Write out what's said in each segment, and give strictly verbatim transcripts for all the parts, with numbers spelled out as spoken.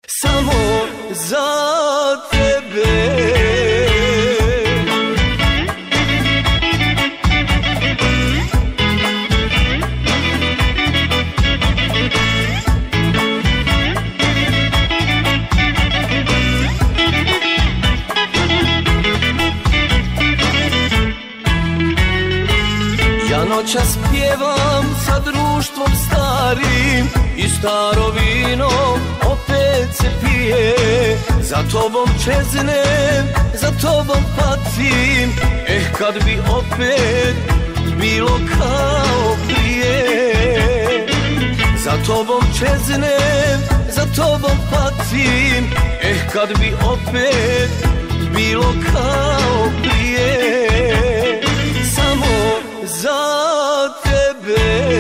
samo za tebe. Ja noćas pjevam sa društvom starim i staro vino opet se pije. Za tobom čeznem, za tobom patim, eh kad bi opet bilo kao prije. Za tobom čeznem, za tobom patim, eh kad bi opet bilo kao prije. Samo za tebe.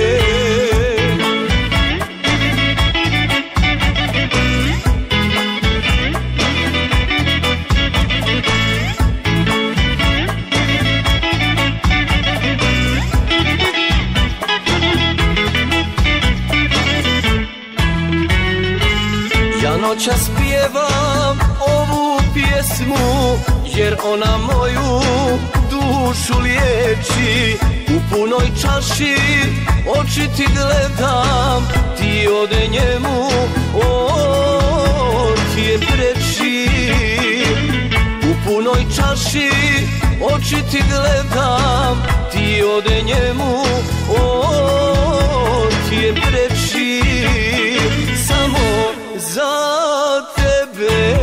Ja noćas pjevam ovu pjesmu, jer ona moju dušu liječi. U punoj čaši oči ti gledam, ti ode njemu, on ti je preči. U punoj čaši oči ti gledam, ti ode njemu, on ti je preči. Samo za tebe.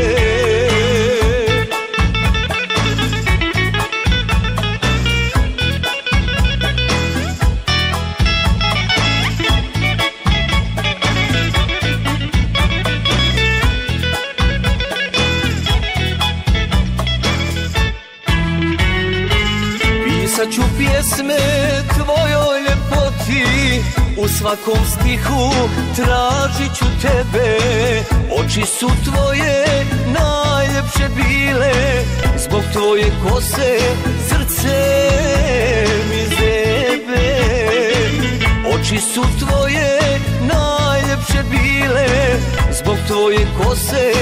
Pisat ću pjesme tvojoj ljepoti, u svakom stihu tražit ću tebe. Oči su tvoje najljepše bile, zbog tvoje kose srce mi zebe. Oči su tvoje najljepše bile, zbog tvoje kose